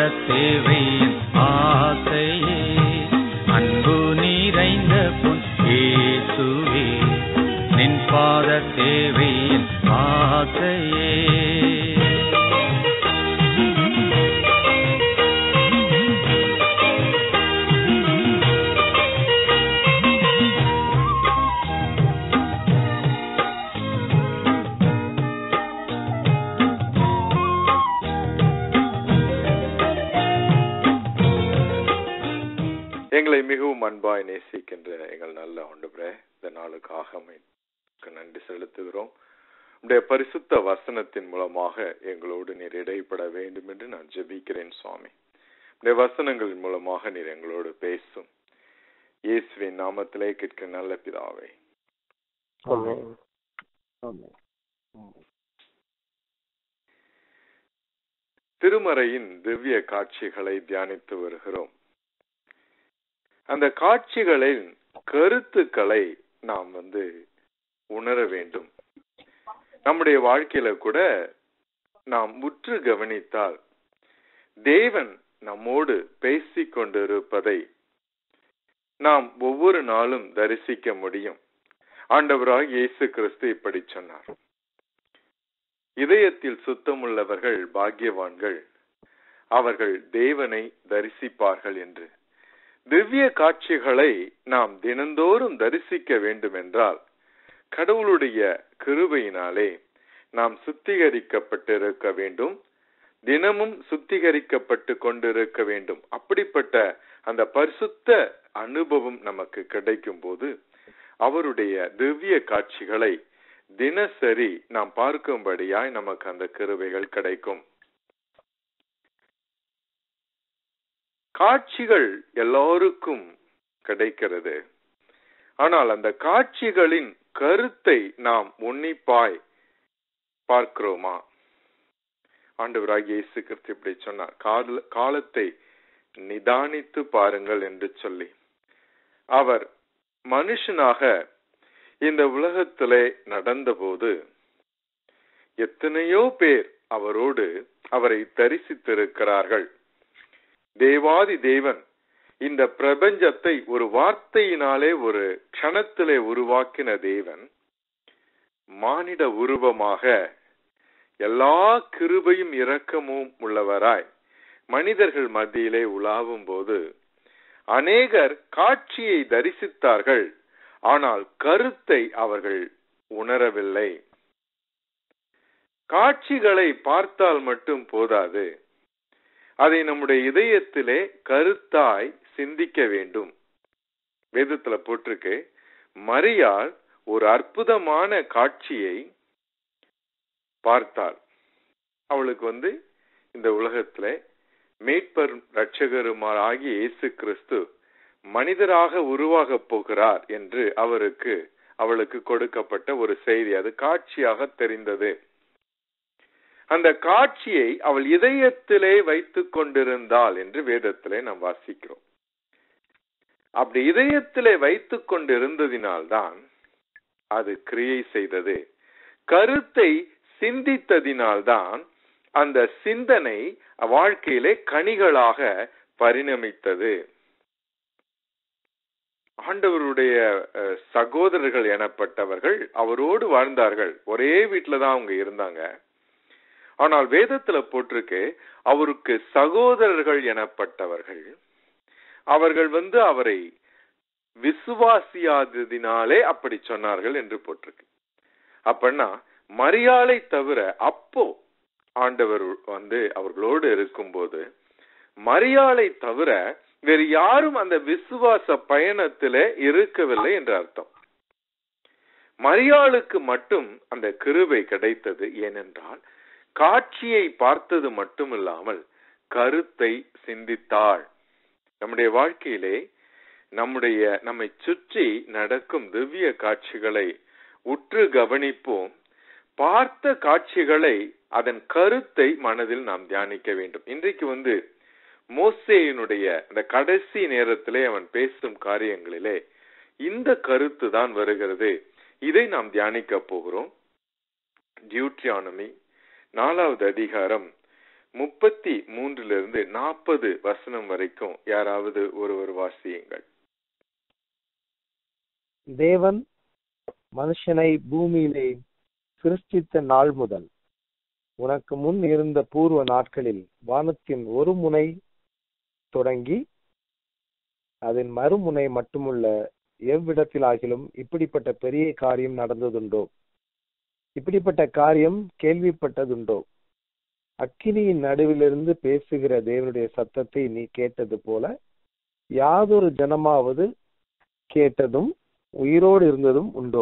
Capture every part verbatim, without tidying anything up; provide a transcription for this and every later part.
சேவை ஆசையே, அன்பு நிறைந்த பொன் இயேசுவே, நின் பாத சேவை ஆசையே. எங்களை மிகவும் அன்பாய் நேசிக்கின்ற எங்கள் நல்ல ஆண்டவரே, இந்த நாளுக்காக நன்றி செலுத்துகிறோம். உடைய பரிசுத்த வசனத்தின் மூலமாக எங்களோடு நீர் இடைப்பட வேண்டும் என்று நான் ஜெபிக்கிறேன் சுவாமி. உடைய வசனங்களின் மூலமாக நீர் எங்களோடு பேசும். இயேசுவின் நாமத்திலே கேட்க நல்ல பிதாவே. திருமறையின் திவ்ய காட்சிகளை தியானித்து வருகிறோம். அந்த காட்சிகளின் கருத்துக்களை நாம் வந்து உணர வேண்டும். நம்முடைய வாழ்க்கையில கூட நாம் உற்று கவனித்தால் தேவன் நம்மோடு பேசிக் கொண்டிருப்பதை நாம் ஒவ்வொரு நாளும் தரிசிக்க முடியும். ஆண்டவராக இயேசு கிறிஸ்து இப்படி சொன்னார், இதயத்தில் சுத்தமுள்ளவர்கள் பாக்கியவான்கள், அவர்கள் தேவனை தரிசிப்பார்கள் என்று. திவ்ய காட்சிகளை நாம் தினந்தோறும் தரிசிக்க வேண்டும் என்றால் கடவுளுடைய கிருபையினாலே நாம் சுத்திகரிக்கப்பட்டிருக்க வேண்டும், தினமும் சுத்திகரிக்கப்பட்டு கொண்டிருக்க வேண்டும். அப்படிப்பட்ட அந்த பரிசுத்த அனுபவம் நமக்கு கிடைக்கும் போது அவருடைய திவ்ய காட்சிகளை தினசரி நாம் பார்க்கும்படியாய் நமக்கு அந்த கிருபைகள் கிடைக்கும். காட்சிகள் எல்லோருக்கும் கிடைக்கிறது. ஆனால் அந்த காட்சிகளின் கருத்தை நாம் உன்னிப்பாய் பார்க்கிறோமா? ஆண்டவராகிய இயேசு கிறிஸ்து இப்படி சொன்னார், காலத்தை நிதானித்து பாருங்கள் என்று சொல்லி. அவர் மனுஷனாக இந்த உலகத்திலே நடந்தபோது எத்தனையோ பேர் அவரோடு அவரை தரிசித்திருக்கிறார்கள். தேவாதி தேவன் இந்த பிரபஞ்சத்தை ஒரு வார்த்தையினாலே ஒரு க்ஷணத்திலே உருவாக்கின தேவன் மானிட உருவமாக எல்லா கிருபையும் இரக்கமும் உள்ளவராய் மனிதர்கள் மத்தியிலே உலாவும் போது அநேகர் காட்சியை தரிசித்தார்கள், ஆனால் கருத்தை அவர்கள் உணரவில்லை. காட்சிகளை பார்த்தால் மட்டும் போதாது, அதை நம்முடைய இதயத்திலே கருத்தாய் சிந்திக்க வேண்டும். வேதத்துல போட்டிருக்கு, மரியாள் ஒரு அற்புதமான காட்சியை பார்த்தாள். அவளுக்கு வந்து இந்த உலகத்துல மீட்பர் இரட்சகருமாகிய இயேசு கிறிஸ்து மனிதராக உருவாக போகிறார் என்று அவருக்கு அவளுக்கு கொடுக்கப்பட்ட ஒரு செய்தி, அது காட்சியாக தெரிந்தது. அந்த காட்சியை அவள் இதயத்திலே வைத்துக் கொண்டிருந்தாள் என்று வேதத்திலே நாம் வாசிக்கிறோம். அப்படி இதயத்திலே வைத்துக் கொண்டிருந்ததினால்தான் அது கிரியை செய்தது. கருத்தை சிந்தித்ததினால்தான் அந்த சிந்தனை வாழ்க்கையிலே கனிகளாக பரிணமித்தது. ஆண்டவருடைய சகோதரர்கள் எனப்பட்டவர்கள் அவரோடு வாழ்ந்தார்கள். ஒரே வீட்டுல தான் அவங்க இருந்தாங்க. ஆனால் வேதத்துல போட்டிருக்கு, அவருக்கு சகோதரர்கள் எனப்பட்டவர்கள் அவர்கள் வந்து அவரை விசுவாசியாததினாலே அப்படி சொன்னார்கள் என்று போட்டிருக்கு. அப்படின்னா மரியாளை தவிர அப்போ ஆண்டவர் வந்து அவர்களோடு இருக்கும்போது மரியாளை தவிர வேறு யாரும் அந்த விசுவாச பயணத்திலே இருக்கவில்லை என்று அர்த்தம். மரியாளுக்கு மட்டும் அந்த கிருபை கிடைத்தது. ஏனென்றால் காட்சியை பார்த்தது மட்டுமில்லாமல் கருத்தை சிந்தித்தாள். நம்முடைய வாழ்க்கையிலே நம்முடைய நம்மை சுற்றி நடக்கும் திவ்ய காட்சிகளை உற்று கவனிப்போம். பார்த்த காட்சிகளை அதன் கருத்தை மனதில் நாம் தியானிக்க வேண்டும். இன்றைக்கு வந்து மோசேயினுடைய அந்த கடைசி நேரத்திலே அவன் பேசும் காரியங்களிலே இந்த கருத்து தான் வருகிறது. இதை நாம் தியானிக்க போகிறோம். டியூட்ரானமி நாலாவது அதிகாரம் முப்பத்தி மூன்றிலிருந்து நாற்பது வசனம் வரைக்கும் யாராவது ஒருவர் வாசியுங்கள். தேவன் மனுஷனை பூமியிலே சிருஷ்டித்த நாள் முதல் உனக்கு முன் இருந்த பூர்வ நாட்களில் வானத்தின் ஒரு முனை தொடங்கி அதன் மறுமுனை மட்டுமுள்ள எவ்விடத்திலாகிலும் இப்படிப்பட்ட பெரிய காரியம் நடந்ததுண்டோ? இப்படிப்பட்ட காரியம் கேள்விப்பட்டதுண்டோ? அக்கினியின் நடுவிலிருந்து பேசுகிற தேவனுடைய சத்தத்தை நீ கேட்டது போல யாதொரு ஜனமாவது கேட்டதும் உயிரோடு இருந்ததும் உண்டோ?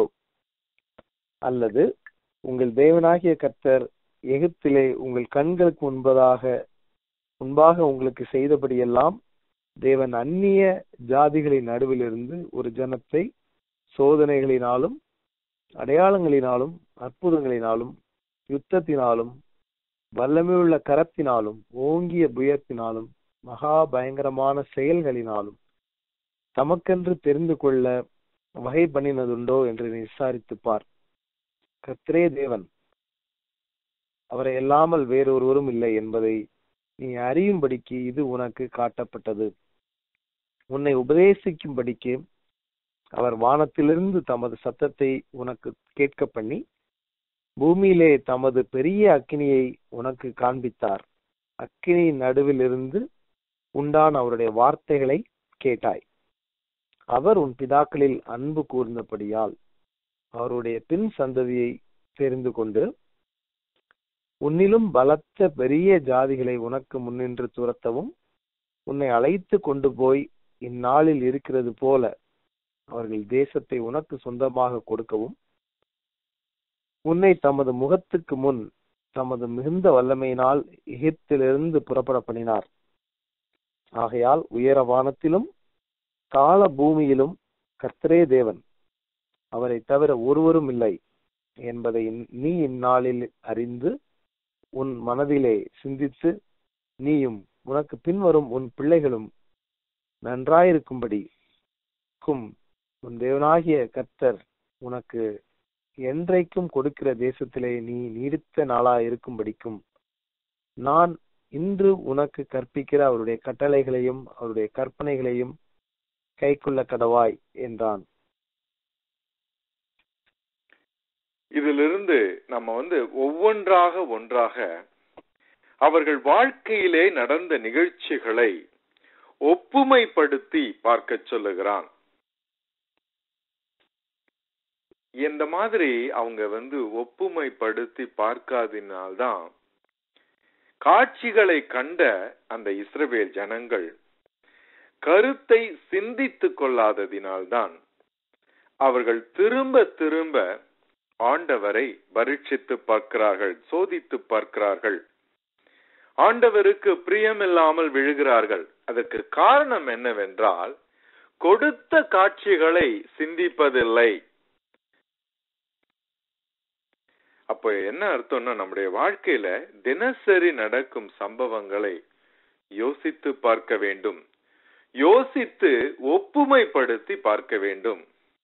அல்லது உங்கள் தேவனாகிய கர்த்தர் எகிப்திலே உங்கள் கண்களுக்கு முன்பதாக முன்பாக உங்களுக்கு செய்தபடியெல்லாம் தேவன் அந்நிய ஜாதிகளின் நடுவிலிருந்து ஒரு ஜனத்தை சோதனைகளினாலும் அடையாளங்களினாலும் அற்புதங்களினாலும் யுத்தத்தினாலும் வல்லமையுள்ள கரத்தினாலும் ஓங்கிய புயத்தினாலும் மகா பயங்கரமான செயல்களினாலும் தமக்கென்று தெரிந்து கொள்ள வகை பண்ணினதுண்டோ என்று நீ விசாரித்து பார். கர்த்தரே தேவன், அவரை அல்லாமல் வேறொருவரும் இல்லை என்பதை நீ அறியும்படிக்கு இது உனக்கு காட்டப்பட்டது. உன்னை உபதேசிக்கும்படிக்கு அவர் வானத்திலிருந்து தமது சத்தத்தை உனக்கு கேட்க பண்ணி பூமியிலே தமது பெரிய அக்கினியை உனக்கு காண்பித்தார். அக்கினியின் நடுவில் இருந்து உண்டான அவருடைய வார்த்தைகளை கேட்டாய். அவர் உன் பிதாக்களில் அன்பு கூர்ந்தபடியால் அவருடைய பின் சந்ததியை தெரிந்து கொண்டு உன்னிலும் பலத்த பெரிய ஜாதிகளை உனக்கு முன்னின்று துரத்தவும் உன்னை அழைத்து கொண்டு போய் இந்நாளில் இருக்கிறது போல அவர்கள் தேசத்தை உனக்கு சொந்தமாக கொடுக்கவும் உன்னை தமது முகத்துக்கு முன் தமது மிகுந்த வல்லமையினால் எகிப்திலிருந்து புறப்பட பண்ணினார். ஆகையால் உயர வானத்திலும் தாழ பூமியிலும் கர்த்தரே தேவன், அவரை தவிர ஒருவரும் இல்லை என்பதை நீ இந்நாளில் அறிந்து உன் மனதிலே சிந்தித்து நீயும் உனக்கு பின்வரும் உன் பிள்ளைகளும் நன்றாயிருக்கும்படி உன் தேவனாகிய கர்த்தர் உனக்கு என்றைக்கும் கொடுக்கிற தேசத்திலே நீ நீடித்த நாளாய் இருக்கும்படிக்கும் நான் இன்று உனக்கு கற்பிக்கிற அவருடைய கட்டளைகளையும் அவருடைய கற்பனைகளையும் கைக்கொள்ள கடவாய் என்றான். இதிலிருந்து நம்ம வந்து ஒவ்வொன்றாக ஒன்றாக அவர்கள் வாழ்க்கையிலே நடந்த நிகழ்ச்சிகளை ஒப்புமைப்படுத்தி பார்க்க சொல்லுகிறான். இந்த மாதிரி அவங்க வந்து ஒப்புமைப்படுத்தி பார்க்காததினால்தான் காட்சிகளை கண்ட அந்த இஸ்ரவேல் ஜனங்கள் கருத்தை சிந்தித்துக் கொள்ளாததினால்தான் அவர்கள் திரும்ப திரும்ப ஆண்டவரை பரீட்சித்து பார்க்கிறார்கள், சோதித்து பார்க்கிறார்கள், ஆண்டவருக்கு பிரியமில்லாமல் விழுகிறார்கள். அதற்கு காரணம் என்னவென்றால் கொடுத்த காட்சிகளை சிந்திப்பதில்லை. அப்ப என்ன அர்த்தம்னா நம்முடைய வாழ்க்கையில தினசரி நடக்கும் சம்பவங்களை யோசித்து பார்க்க வேண்டும், யோசித்து ஒப்புமைப்படுத்தி பார்க்க வேண்டும்.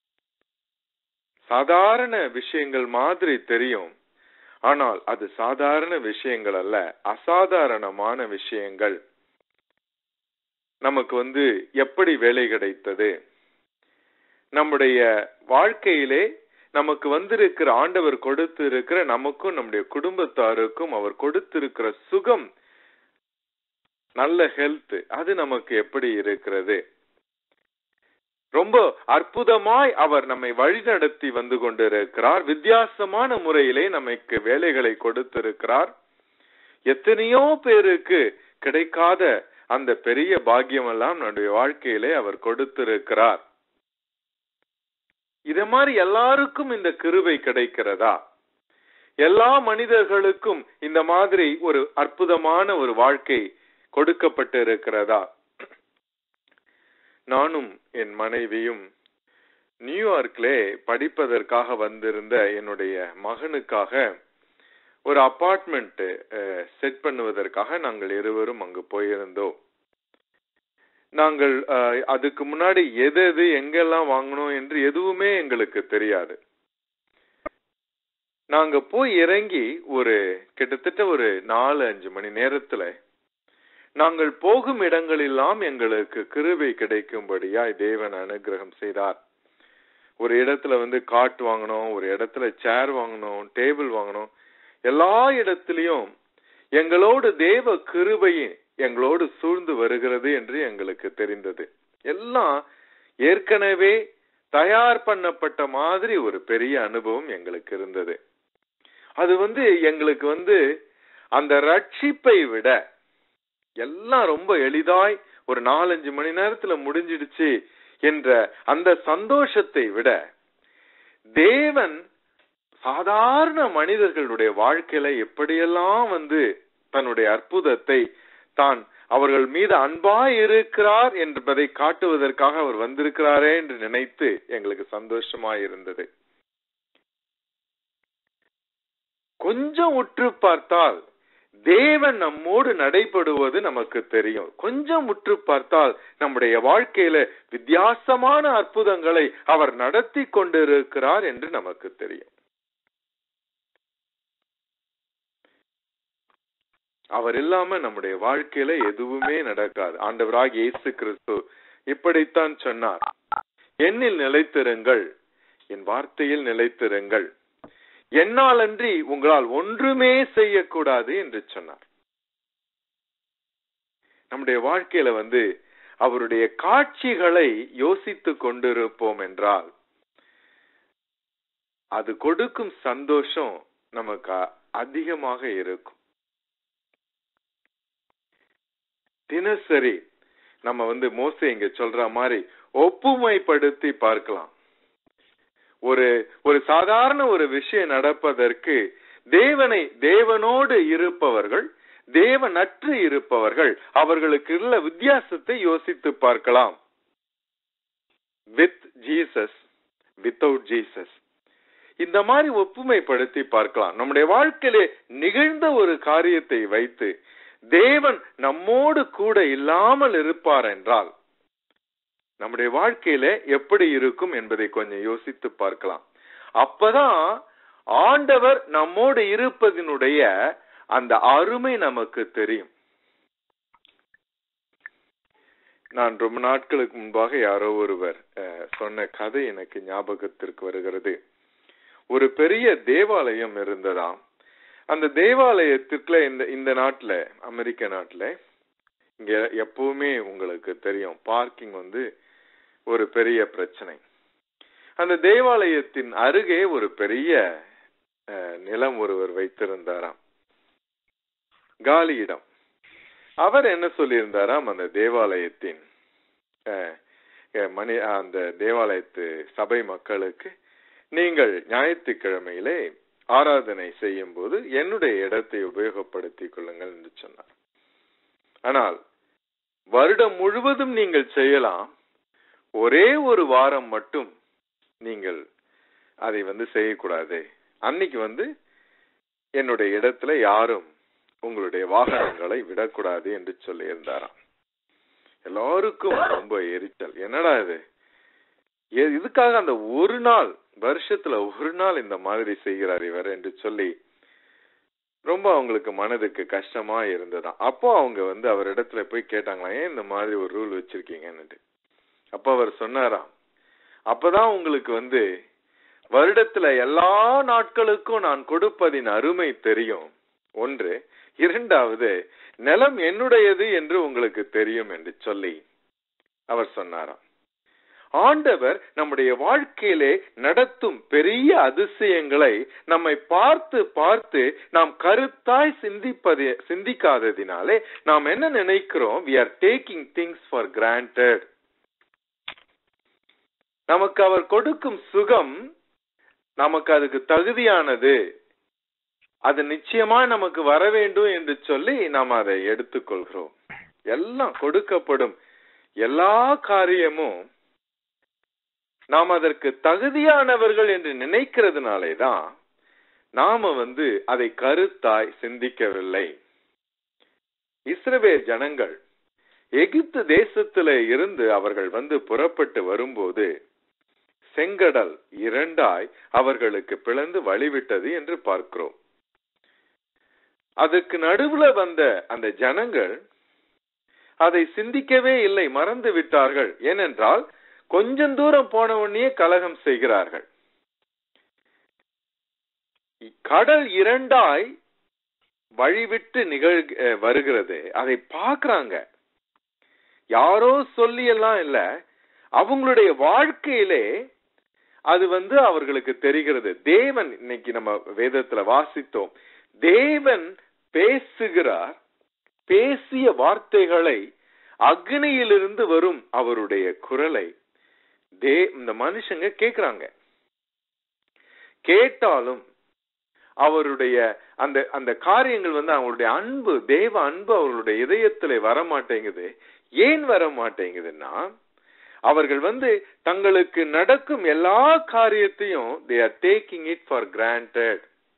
சாதாரண விஷயங்கள் மாதிரி தெரியும், ஆனால் அது சாதாரண விஷயங்கள் அல்ல, அசாதாரணமான விஷயங்கள். நமக்கு வந்து எப்படி வேலை கிடைத்தது, நம்முடைய வாழ்க்கையிலே நமக்கு வந்திருக்கிற ஆண்டவர் கொடுத்து இருக்கிற நமக்கும் நம்முடைய குடும்பத்தாருக்கும் அவர் கொடுத்திருக்கிற சுகம், நல்ல ஹெல்த், அது நமக்கு எப்படி இருக்கிறது? ரொம்ப அற்புதமாய் அவர் நம்மை வழிநடத்தி வந்து கொண்டிருக்கிறார். வித்தியாசமான முறையிலே நமக்கு வேலைகளை கொடுத்திருக்கிறார். எத்தனையோ பேருக்கு கிடைக்காத அந்த பெரிய பாக்கியம் எல்லாம் நம்முடைய வாழ்க்கையிலே அவர் கொடுத்திருக்கிறார். இத மாதிரி எல்லாருக்கும் இந்த கிருபை கிடைக்கிறதா? எல்லா மனிதர்களுக்கும் இந்த மாதிரி ஒரு அற்புதமான ஒரு வாழ்க்கை கொடுக்கப்பட்டு இருக்கிறதா? நானும் என் மனைவியும் நியூயார்க்லே படிப்பதற்காக வந்திருந்த என்னுடைய மகனுக்காக ஒரு அபார்ட்மெண்ட் செட் பண்ணுவதற்காக நாங்கள் இருவரும் அங்கு போயிருந்தோம். நாங்கள் அதுக்கு முன்னாடி எது எது எங்கெல்லாம் வாங்கணும் என்று எதுவுமே எங்களுக்கு தெரியாது. நாங்க போய் இறங்கி ஒரு கிட்டத்தட்ட ஒரு நாலு அஞ்சு மணி நேரத்துல நாங்கள் போகும் இடங்களெல்லாம் எங்களுக்கு கிருபை கிடைக்கும்படியாய் தேவன் அனுகிரகம் செய்தார். ஒரு இடத்துல வந்து காட் வாங்கணும், ஒரு இடத்துல சேர் வாங்கணும், டேபிள் வாங்கணும். எல்லா இடத்திலையும் எங்களோடு தேவ கிருபையை எங்களோடு சூழ்ந்து வருகிறது என்று எங்களுக்கு தெரிந்தது. எல்லாம் ஏற்கனவே தயார் பண்ணப்பட்ட மாதிரி ஒரு பெரிய அனுபவம் எங்களுக்கு இருந்தது. அது வந்து எங்களுக்கு வந்து அந்த ரட்சிப்பை விட எல்லாம் ரொம்ப எளிதாய் ஒரு நாலஞ்சு மணி நேரத்துல முடிஞ்சிடுச்சு என்ற அந்த சந்தோஷத்தை விட தேவன் சாதாரண மனிதர்களுடைய வாழ்க்கையில எப்படியெல்லாம் வந்து தன்னுடைய அற்புதத்தை தான் அவர்கள் மீது அன்பாய் இருக்கிறார் என்பதை காட்டுவதற்காக அவர் வந்திருக்கிறாரே என்று நினைத்து எங்களுக்கு சந்தோஷமாய் இருந்தது. கொஞ்சம் உற்று பார்த்தால் தேவன் நம்மோடு நடைபெறுவது நமக்கு தெரியும். கொஞ்சம் உற்று பார்த்தால் நம்முடைய வாழ்க்கையில வித்தியாசமான அற்புதங்களை அவர் நடத்தி கொண்டிருக்கிறார் என்று நமக்கு தெரியும். அவர் இல்லாம நம்முடைய வாழ்க்கையில எதுவுமே நடக்காது. ஆண்டவராகிய இயேசு கிறிஸ்து இப்படித்தான் சொன்னார், என்னில் நிலைத்திருங்கள், என் வார்த்தையில் நிலைத்திருங்கள், என்னால் அன்றி உங்களால் ஒன்றுமே செய்யக்கூடாது என்று சொன்னார். நம்முடைய வாழ்க்கையில வந்து அவருடைய காட்சிகளை யோசித்து கொண்டிருப்போம் என்றால் அது கொடுக்கும் சந்தோஷம் நமக்கு அதிகமாக இருக்கும். தினசரி நம்ம வந்து மோசே இங்க சொல்ற மாதிரி ஒப்புமைப்படுத்தி பார்க்கலாம். ஒரு ஒரு சாதாரண ஒரு விஷயம் நடப்பதற்கு தேவனை தேவனோடு இருப்பவர்கள், தேவனற்று இருப்பவர்கள், அவர்களுக்கு உள்ள வித்தியாசத்தை யோசித்து பார்க்கலாம். வித் ஜீசஸ், வித்தவுட் ஜீசஸ், இந்த மாதிரி ஒப்புமைப்படுத்தி பார்க்கலாம். நம்முடைய வாழ்க்கையிலே நிகழ்ந்த ஒரு காரியத்தை வைத்து தேவன் நம்மோடு கூட இல்லாமல் இருப்பார் என்றால் நம்முடைய வாழ்க்கையில எப்படி இருக்கும் என்பதை கொஞ்சம் யோசித்து பார்க்கலாம். அப்பதான் ஆண்டவர் நம்மோடு இருப்பதனுடைய அந்த அருமை நமக்கு தெரியும். நான் ரொம்ப நாட்களுக்கு முன்பாக யாரோ ஒருவர் சொன்ன கதை எனக்கு ஞாபகத்திற்கு வருகிறது. ஒரு பெரிய தேவாலயம் இருந்ததாம். அந்த தேவாலயத்திற்குள்ள இந்த இந்த நாட்டுல, அமெரிக்க நாட்டுல இங்க எப்பவுமே உங்களுக்கு தெரியும் பார்க்கிங் வந்து ஒரு பெரிய பிரச்சனை. அந்த தேவாலயத்தின் அருகே ஒரு பெரிய நிலம் ஒருவர் வைத்திருந்தாராம், காலி இடம். அவர் என்ன சொல்லியிருந்தாராம், அந்த தேவாலயத்தின் மணி அந்த தேவாலயத்து சபை மக்களுக்கு, நீங்கள் ஞாயிற்றுக்கிழமையிலே ஆராதனை செய்யும் போது என்னுடைய இடத்தை உபயோகப்படுத்திக் கொள்ளுங்கள் என்று சொன்னார். ஆனால் வருடம் முழுவதும் நீங்கள் செய்யலாம், ஒரே ஒரு வாரம் மட்டும் நீங்கள் அதை வந்து செய்யக்கூடாது. அன்னைக்கு வந்து என்னுடைய இடத்துல யாரும் உங்களுடைய வாகனங்களை விடக்கூடாது என்று சொல்லி இருந்தாராம். எல்லாருக்கும் ரொம்ப எரிச்சல், என்னடா இது, இதுக்காக அந்த ஒரு நாள், வருஷத்துல ஒரு நாள் இந்த மாதிரி செய்கிறார் இவர் என்று சொல்லி ரொம்ப அவங்களுக்கு மனதுக்கு கஷ்டமா இருந்ததாம். அப்போ அவங்க வந்து அவர் இடத்துல போய் கேட்டாங்களாம், ஏன் இந்த மாதிரி ஒரு ரூல் வச்சிருக்கீங்கன்னு. அப்ப அவர் சொன்னாராம், அப்பதான் உங்களுக்கு வந்து வருடத்துல எல்லா நாட்களுக்கும் நான் கொடுப்பதின் அருமை தெரியும், ஒன்று. இரண்டாவது, நிலம் என்னுடையது என்று உங்களுக்கு தெரியும் என்று சொல்லி அவர் சொன்னாராம். ஆண்டவர் நம்முடைய வாழ்க்கையிலே நடத்தும் பெரிய அதிசயங்களை நம்மை பார்த்து பார்த்து நாம் கருத்தாய் சிந்திப்பது சிந்திக்காததினாலே நாம் என்ன நினைக்கிறோம், we are taking things for granted. நமக்கு அவர் கொடுக்கும் சுகம் நமக்கு அதுக்கு தகுதியானது, அது நிச்சயமா நமக்கு வர வேண்டும் என்று சொல்லி நாம் அதை எடுத்துக்கொள்கிறோம். எல்லாம் கொடுக்கப்படும் எல்லா காரியமும் நாம் அதற்கு தகுதியானவர்கள் என்று நினைக்கிறதுனாலேதான் நாம வந்து அதை கருத்தாய் சிந்திக்கவில்லை. இஸ்ரவேல் ஜனங்கள் எகிப்து தேசத்திலே இருந்து அவர்கள் வந்து புறப்பட்டு வரும்போது செங்கடல் இரண்டாய் அவர்களுக்கு பிளந்து வழிவிட்டது என்று பார்க்கிறோம். அதுக்கு நடுவுல வந்த அந்த ஜனங்கள் அதை சிந்திக்கவே இல்லை, மறந்து விட்டார்கள். ஏனென்றால் கொஞ்சம் தூரம் போன உடனே கலகம் செய்கிறார்கள். கடல் இரண்டாய் வழிவிட்டு நிகழ் வருகிறது. அதை பார்க்கறாங்க. யாரோ சொல்லி எல்லாம் இல்ல, அவங்களுடைய வாழ்க்கையிலே அது வந்து அவர்களுக்கு தெரிகிறது. தேவன், இன்னைக்கு நம்ம வேதத்துல வாசித்தோம், தேவன் பேசுகிறார். பேசிய வார்த்தைகளை, அக்னியிலிருந்து வரும் அவருடைய குரலை தே இந்த மனுஷங்க கேட்கிறாங்க. கேட்டாலும் அவருடைய அந்த அந்த காரியங்கள் வந்து அவங்களுடைய அன்பு, தேவ அன்பு அவர்களுடைய இதயத்திலே வர மாட்டேங்குது. ஏன் வர மாட்டேங்குதுன்னா, அவர்கள் வந்து தங்களுக்கு நடக்கும் எல்லா காரியத்தையும் they are taking it for granted.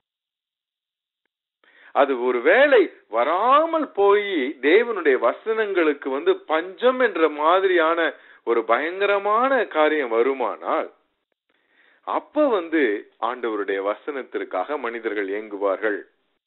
அது ஒரு வேளை வராமல் போய் தேவனுடைய வசனங்களுக்கு வந்து பஞ்சம் என்ற மாதிரியான ஒரு பயங்கரமான காரியம் வருமானால், அப்ப வந்து ஆண்டவருடைய வசனத்திற்காக மனிதர்கள் ஏங்குவார்கள்.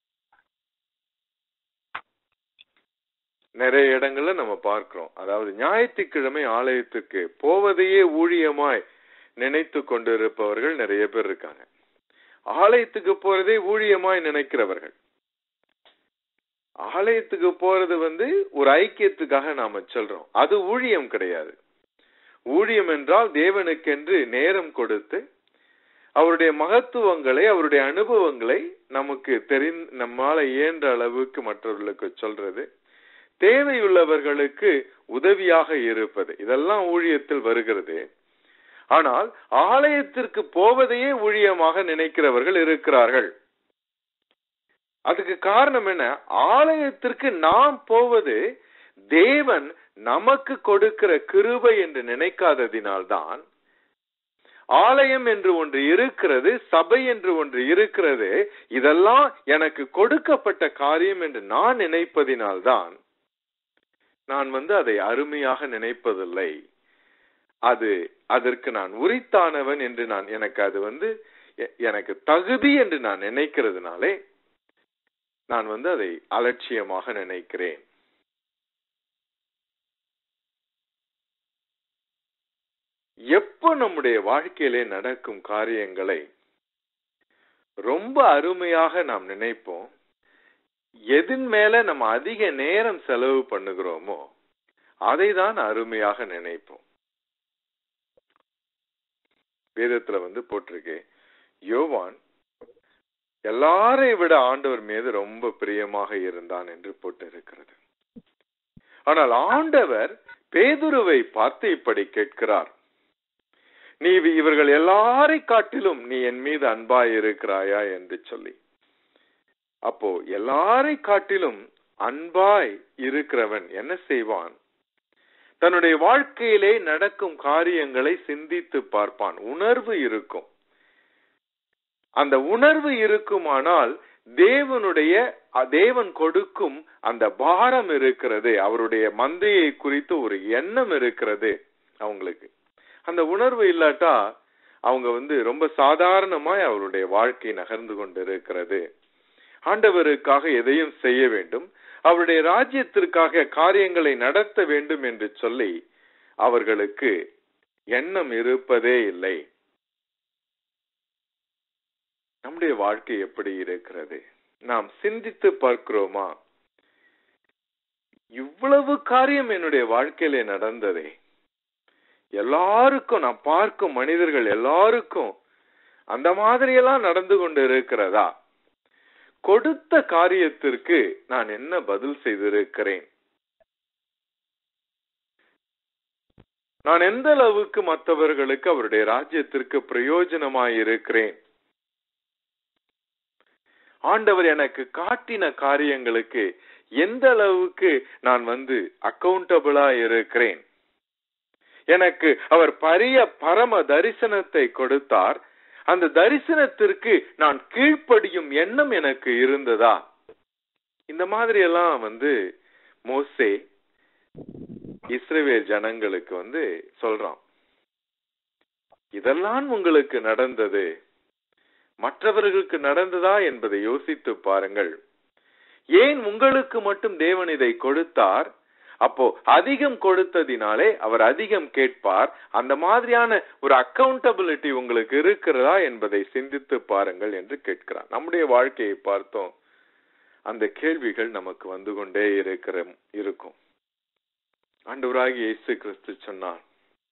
நிறைய இடங்கள்ல நம்ம பார்க்கிறோம். அதாவது ஞாயிற்றுக்கிழமை ஆலயத்துக்கு போவதையே ஊழியமாய் நினைத்து கொண்டிருப்பவர்கள் நிறைய பேர் இருக்காங்க. ஆலயத்துக்கு போறதே ஊழியமாய் நினைக்கிறவர்கள். ஆலயத்துக்கு போறது வந்து ஒரு ஐக்கியத்துக்காக நாம சொல்றோம். அது ஊழியம் கிடையாது. ஊழியம் என்றால் தேவனுக்கென்று நேரம் கொடுத்து அவருடைய மகத்துவங்களை, அவருடைய அனுபவங்களை நமக்கு தெரி நம்மால இயன்ற அளவுக்கு மற்றவர்களுக்கு சொல்றது, தேவையுள்ளவர்களுக்கு உதவியாக இருப்பது, இதெல்லாம் ஊழியத்தில் வருகிறது. ஆனால் ஆலயத்திற்கு போவதையே ஊழியமாக நினைக்கிறவர்கள் இருக்கிறார்கள். அதுக்கு காரணம் என்ன? ஆலயத்திற்கு நாம் போவது தேவன் நமக்கு கொடுக்கிற கிருபை என்று நினைக்காததினால்தான். ஆலயம் என்று ஒன்று இருக்கிறது, சபை என்று ஒன்று இருக்கிறது, இதெல்லாம் எனக்கு கொடுக்கப்பட்ட காரியம் என்று நான் நினைப்பதினால்தான் நான் வந்து அதை அருமையாக நினைப்பதில்லை. அது அதற்கு நான் உரித்தானவன் என்று நான், எனக்கு அது வந்து எனக்கு தகுதி என்று நான் நினைக்கிறதுனாலே நான் வந்து அதை அலட்சியமாக நினைக்கிறேன். எப்ப நம்முடைய வாழ்க்கையிலே நடக்கும் காரியங்களை ரொம்ப அருமையாக நாம் நினைப்போம், எதின் மேல நம்ம அதிக நேரம் செலவு பண்ணுகிறோமோ அதை தான் அருமையாக நினைப்போம். வேதத்துல வந்து போட்டிருக்கு, யோவான் எல்லாரை விட ஆண்டவர் மீது ரொம்ப பிரியமாக இருந்தான் என்று போட்டு இருக்கிறது. ஆனால் ஆண்டவர் பேதுருவை பார்த்து இப்படி கேட்கிறார், நீ இவர்கள் எல்லாரை காட்டிலும் நீ என் மீது அன்பாய் இருக்கிறாயா என்று சொல்லி. அப்போ எல்லாரை காட்டிலும் அன்பாய் இருக்கிறவன் என்ன செய்வான்? தன்னுடைய வாழ்க்கையிலே நடக்கும் காரியங்களை சிந்தித்து பார்ப்பான். உணர்வு இருக்கும். அந்த உணர்வு இருக்குமானால் தேவனுடைய தேவன் கொடுக்கும் அந்த பாரம் இருக்கிறது, அவருடைய மந்தையை குறித்து ஒரு எண்ணம் இருக்கிறது அவங்களுக்கு. அந்த உணர்வு இல்லாட்டா அவங்க வந்து ரொம்ப சாதாரணமாய் அவருடைய வாழ்க்கை நகர்ந்து கொண்டிருக்கிறது. ஆண்டவருக்காக எதையும் செய்ய வேண்டும், அவருடைய ராஜ்யத்திற்காக காரியங்களை நடத்த வேண்டும் என்று சொல்லி அவர்களுக்கு எண்ணம் இருப்பதே இல்லை. நம்முடைய வாழ்க்கை எப்படி இருக்கிறது? நாம் சிந்தித்து பார்க்கிறோமா? இவ்வளவு காரியம் என்னுடைய வாழ்க்கையிலே நடந்ததே, எல்லாருக்கும் நான் பார்க்கும் மனிதர்கள் எல்லாருக்கும் அந்த மாதிரி எல்லாம் நடந்து கொண்டு இருக்கிறதா? கொடுத்த காரியத்திற்கு நான் என்ன பதில் செய்திருக்கிறேன்? நான் எந்த அளவுக்கு மற்றவர்களுக்கு அவருடைய ராஜ்யத்திற்கு பிரயோஜனமாய் இருக்கிறேன்? ஆண்டவர் எனக்கு காட்டின காரியங்களுக்கு எந்த அளவுக்கு நான் வந்து அக்கௌண்டபிளா இருக்கிறேன்? எனக்கு அவர் பரிய பரம தரிசனத்தை கொடுத்தார், அந்த தரிசனத்திற்கு நான் கீழ்ப்படியும் எண்ணம் எனக்கு இருந்ததா? இந்த மாதிரி எல்லாம் வந்து மோசே இஸ்ரவேல் ஜனங்களுக்கு வந்து சொல்றான். இதெல்லாம் உங்களுக்கு நடந்தது, மற்றவர்களுக்கு நடந்ததா என்பதை யோசித்து பாருங்கள். ஏன் உங்களுக்கு மட்டும் தேவன் இதை கொடுத்தார்? அப்போ அதிகம் கொடுத்ததினாலே அவர் அதிகம் கேட்பார். அந்த மாதிரியான ஒரு அக்கௌண்டபிலிட்டி உங்களுக்கு இருக்கிறதா என்பதை சிந்தித்து பாருங்கள் என்று கேட்கிறார். நம்முடைய வாழ்க்கையை பார்த்தோம், அந்த கேள்விகள் நமக்கு வந்து கொண்டே இருக்கிற இருக்கும். ஆண்டவராகிய இயேசு கிறிஸ்து சொன்னார்,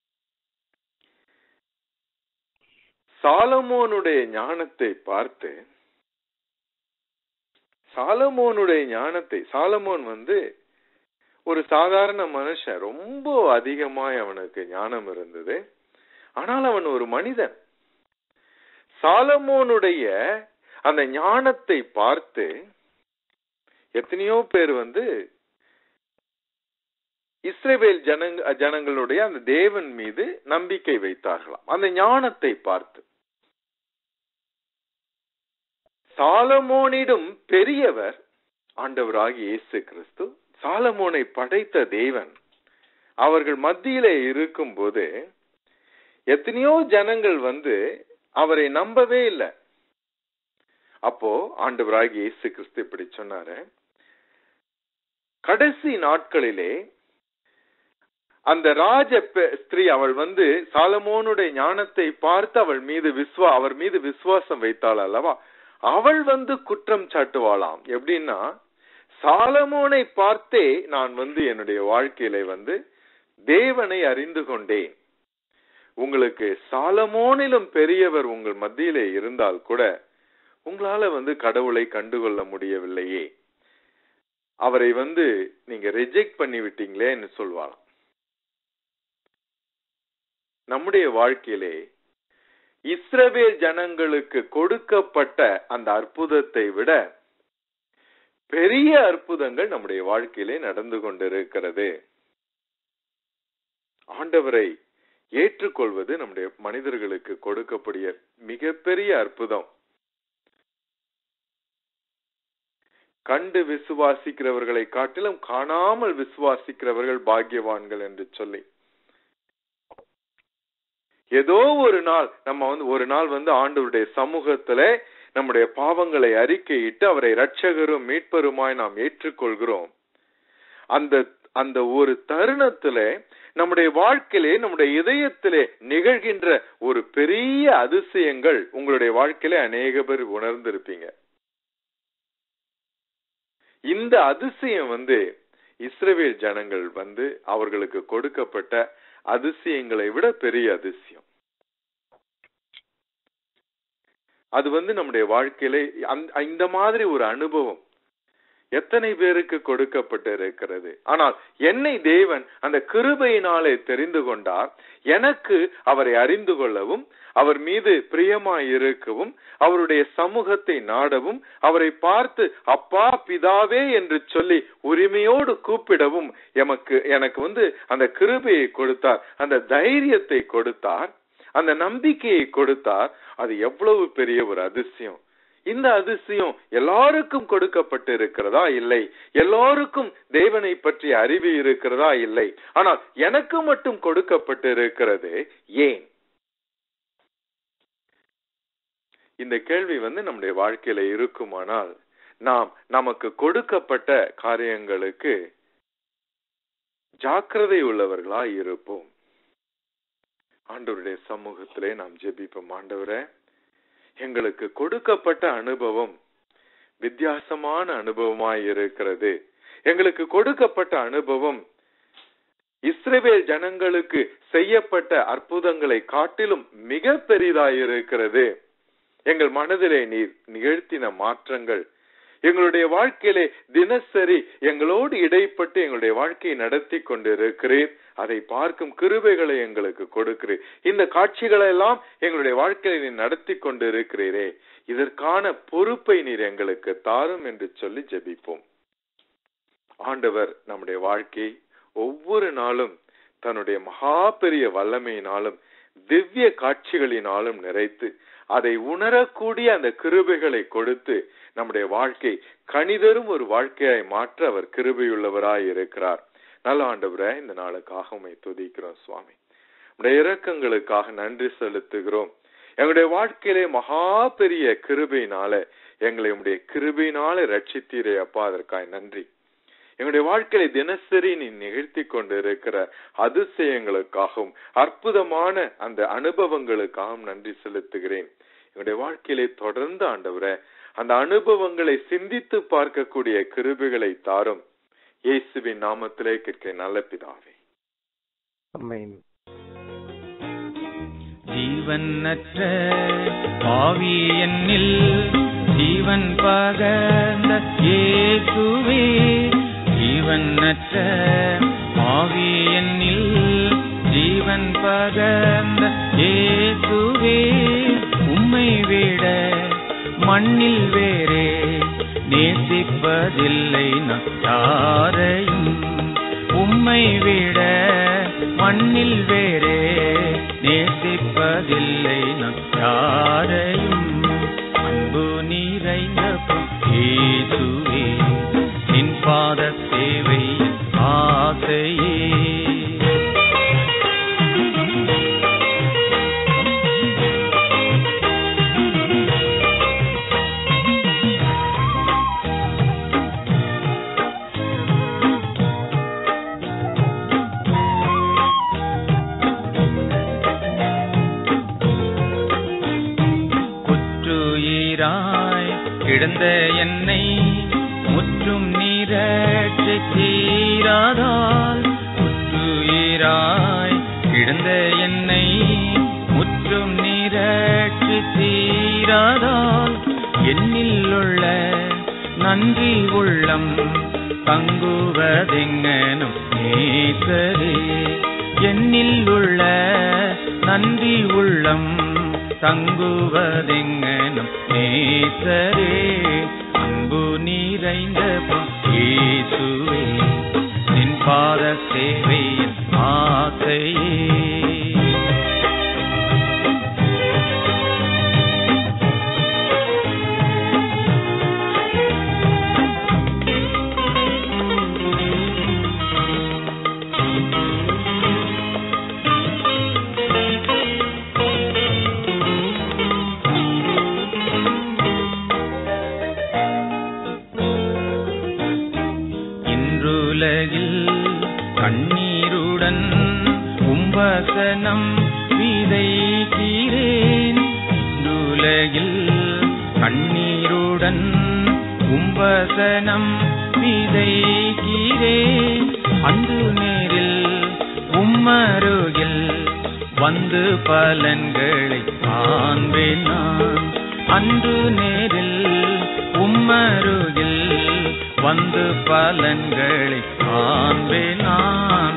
சாலமோனுடைய ஞானத்தை பார்த்து, சாலமோனுடைய ஞானத்தை, சாலமோன் வந்து ஒரு சாதாரண மனுஷன், ரொம்ப அதிகமாய் அவனுக்கு ஞானம் இருந்தது. ஆனால் அவன் ஒரு மனிதன். சாலமோனுடைய அந்த ஞானத்தை பார்த்து எத்தனையோ பேர் வந்து இஸ்ரவேல் ஜனங்க ஜனங்களுடைய அந்த தேவன் மீது நம்பிக்கை வைத்தார்களாம், அந்த ஞானத்தை பார்த்து. சாலமோனிடம் பெரியவர் ஆண்டவராகிய இயேசு கிறிஸ்து. சாலமோனை படைத்த தேவன் அவர்கள் மத்தியிலே இருக்கும் போது எத்தனையோ ஜனங்கள் வந்து அவரை நம்பவே இல்லை. அப்போ ஆண்டவராகிய இயேசு கிறிஸ்து இப்படி சொன்னாரு, கடைசி நாட்களிலே அந்த ராஜ ஸ்திரீ அவள் வந்து சாலமோனுடைய ஞானத்தை பார்த்து அவள் மீது விஸ்வா அவர் மீது விசுவாசம் வைத்தாள் அல்லவா, அவள் வந்து குற்றம் சாட்டுவாளாம். எப்படின்னா, சாலமோனை பார்த்தே நான் வந்து என்னுடைய வாழ்க்கையில வந்து தேவனை அறிந்து கொண்டேன். உங்களுக்கு சாலமோனிலும் பெரியவர் உங்கள் மத்தியிலே இருந்தால் கூட உங்களால வந்து கடவுளை கண்டுகொள்ள முடியவில்லையே, அவரை வந்து நீங்க ரிஜெக்ட் பண்ணி விட்டீங்களேன்னு சொல்வாராம். நம்முடைய வாழ்க்கையிலே இஸ்ரவேல் ஜனங்களுக்கு கொடுக்கப்பட்ட அந்த அற்புதத்தை விட பெரிய அற்புதங்கள் நம்முடைய வாழ்க்கையிலே நடந்து கொண்டிருக்கிறது. ஆண்டவரை ஏற்றுக்கொள்வது நம்முடைய மனிதர்களுக்கு கொடுக்கக்கூடிய மிகப்பெரிய அற்புதம். கண்டு விசுவாசிக்கிறவர்களை காட்டிலும் காணாமல் விசுவாசிக்கிறவர்கள் பாக்கியவான்கள் என்று சொல்லி, ஏதோ ஒரு நாள் நம்ம வந்து ஒரு நாள் வந்து ஆண்டவருடைய சமூகத்துல நம்முடைய பாவங்களை அறிக்கையிட்டு அவரை இரட்சகரும் மீட்பருமாய் நாம் ஏற்றுக்கொள்கிறோம். அந்த அந்த ஒரு தருணத்திலே நம்முடைய வாழ்க்கையிலே நம்முடைய இதயத்திலே நிகழ்கின்ற ஒரு பெரிய அதிசயங்கள் உங்களுடைய வாழ்க்கையிலே அநேக பேர் உணர்ந்திருப்பீங்க. இந்த அதிசயம் வந்து இஸ்ரவேல் ஜனங்கள் வந்து அவர்களுக்கு கொடுக்கப்பட்ட அதிசயங்களை விட பெரிய அதிசயம். அது வந்து நம்முடைய வாழ்க்கையில இந்த மாதிரி ஒரு அனுபவம் எத்தனை பேருக்கு கொடுக்கப்பட்டு இருக்கிறது. ஆனால் என்னை தேவன் அந்த கிருபையினாலே தெரிந்து கொண்டார். எனக்கு அவரை அறிந்து கொள்ளவும், அவர் மீது பிரியமாய் இருக்கவும், அவருடைய சமூகத்தை நாடவும், அவரை பார்த்து அப்பா பிதாவே என்று சொல்லி உரிமையோடு கூப்பிடவும் எமக்கு எனக்கு வந்து அந்த கிருபையை கொடுத்தார், அந்த தைரியத்தை கொடுத்தார், அந்த நம்பிக்கையை கொடுத்தார். அது எவ்வளவு பெரிய ஒரு அதிசயம். இந்த அதிசயம் எல்லாருக்கும் கொடுக்கப்பட்டு இருக்கிறதா? இல்லை. எல்லாருக்கும் தேவனை பற்றிய அறிவு இருக்கிறதா? இல்லை. ஆனால் எனக்கு மட்டும் கொடுக்கப்பட்டு இருக்கிறது. ஏன்? இந்த கேள்வி வந்து நம்முடைய வாழ்க்கையில இருக்குமானால் நாம் நமக்கு கொடுக்கப்பட்ட காரியங்களுக்கு ஜாக்கிரதை உள்ளவர்களா இருப்போம். ஆண்டவருடைய சமூகத்திலே நாம் ஜெபிப்போம். ஆண்டவரே, எங்களுக்கு கொடுக்கப்பட்ட அனுபவம் வித்தியாசமான அனுபவமாய் இருக்கிறது. எங்களுக்கு கொடுக்கப்பட்ட அனுபவம் இஸ்ரவேல் ஜனங்களுக்கு செய்யப்பட்ட அற்புதங்களை காட்டிலும் மிக பெரிதாய் இருக்கிறது. எங்கள் மனதிலே நீர் நிகழ்த்தின மாற்றங்கள், எங்களுடைய வாழ்க்கையிலே தினசரி எங்களோடு இடைப்பட்டு எங்களுடைய வாழ்க்கையை நடத்தி கொண்டிருக்கிறீர். அதை பார்க்கும் கிருபைகளை எங்களுக்கு கொடுக்கிறீர். இந்த காட்சிகளை எல்லாம் எங்களுடைய வாழ்க்கையை நீர் நடத்தி கொண்டிருக்கிறீரே, இதற்கான பொறுப்பை நீர் எங்களுக்கு தாரும் என்று சொல்லி ஜெபிப்போம். ஆண்டவர் நம்முடைய வாழ்க்கை ஒவ்வொரு நாளும் தன்னுடைய மகா பெரிய வல்லமையினாலும் திவ்ய காட்சிகளினாலும் நிறைத்து அதை உணரக்கூடிய அந்த கிருபைகளை கொடுத்து நம்முடைய வாழ்க்கை கனிதரும் ஒரு வாழ்க்கையாய் மாற்ற அவர் கிருபையுள்ளவராய் இருக்கிறார். நல்ல ஆண்டவரே, இந்த நாளுக்காக உம்மை துதிக்கிறோம் சுவாமி. உடைய இரக்கங்களுக்காக நன்றி செலுத்துகிறோம். எங்களுடைய வாழ்க்கையிலே மகா பெரிய கிருபையினால எங்களை உடைய கிருபையினால ரட்சித்தீரே அப்பா, அதற்காக நன்றி. எங்களுடைய வாழ்க்கையில தினசரி நீ நிகழ்த்தி கொண்டு இருக்கிற அதிசயங்களுக்காகவும் அற்புதமான அந்த அனுபவங்களுக்காகவும் நன்றி செலுத்துகிறேன். எங்களுடைய வாழ்க்கையிலே தொடர்ந்து ஆண்டவரே அந்த அனுபவங்களை சிந்தித்து பார்க்கக்கூடிய கிருபைகளை தாரும். இயேசுவின் நாமத்திலே கேட்கிறேன் நல்ல பிதாவே, ஆமென். ஜீவனற்ற பாவி என்னில் ஜீவன் பகர்ந்த இயேசுவே, ஜீவனற்ற பாவி என்னில் ஜீவன் பகர்ந்த இயேசுவே, உம்மை விட மண்ணில் வேறே நேசிப்பதில்லை நான் யாரையும், உம்மை விட மண்ணில் வேறே நேசிப்பதில்லை நான் யாரையும். அன்பு நிறைந்த இயேசுவே, நின் பாத சேவை ஆசையே. கிடந்த என்னை முற்றும் நீரற்றி தீராதால், முற்றுயிராய் கிடந்த என்னை முற்றும் நீரற்றி தீராதால், என்னில் உள்ள நன்றி உள்ளம் தங்குவதெங்கனும் நேசரே, என்னில் உள்ள நன்றி உள்ளம் தங்குவதெங்கனும் நேசரே. அன்பு நிறைந்த இயேசுவே, நின் பாத சேவையின் ஆசையே. உலகில் கண்ணீருடன் உம்பசனம் விதைக்கிறேன், உலகில் கண்ணீருடன் உம்பசனம் விதைக்கிறேன். அன்று நேரில் உம்மருகில் வந்து பலன்களை காண்பேன் நான், அன்று நேரில் உம்மருகில் வந்து பலன்களை காண்பேன் நான்.